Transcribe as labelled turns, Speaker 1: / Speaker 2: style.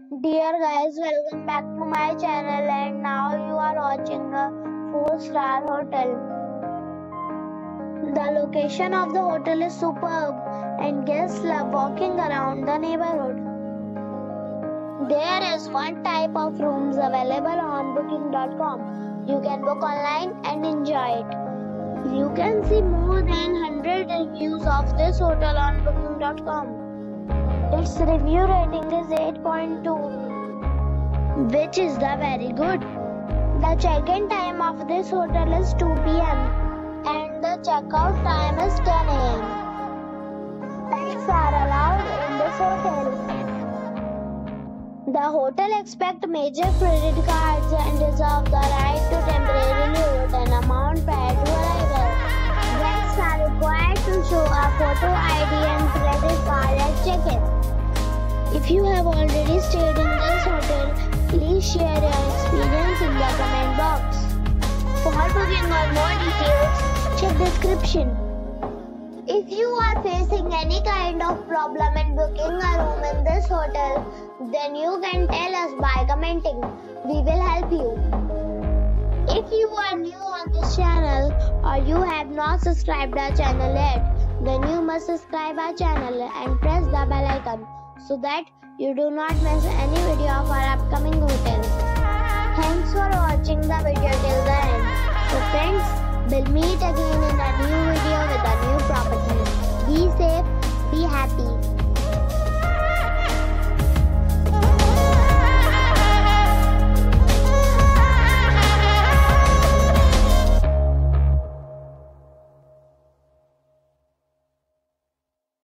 Speaker 1: Dear guys, welcome back to my channel, and now you are watching a 4-star hotel. The location of the hotel is superb and guests love walking around the neighborhood. There is one type of rooms available on booking.com. You can book online and enjoy it. You can see more than 100 reviews of this hotel on booking.com. Its review rating is 8.2, which is the very good. The check-in time of this hotel is 2 p.m. and the check-out time is 10 a.m. Pets are allowed in this hotel. The hotel accepts major credit cards and reserves the right to temporarily hold an amount prior to arrival. Guests are required to show a photo ID and credit card at check-in. If you have already stayed in this hotel, please share your experience in the comment box. For booking or more details, check description. If you are facing any kind of problem in booking a room in this hotel, then you can tell us by commenting. We will help you. If you are new on this channel or you have not subscribed our channel yet, then you must subscribe our channel and press the bell icon, so that you do not miss any video of our upcoming hotel. Thanks for watching the video till the end. So friends, we'll meet again in a new video with a new property. Be safe.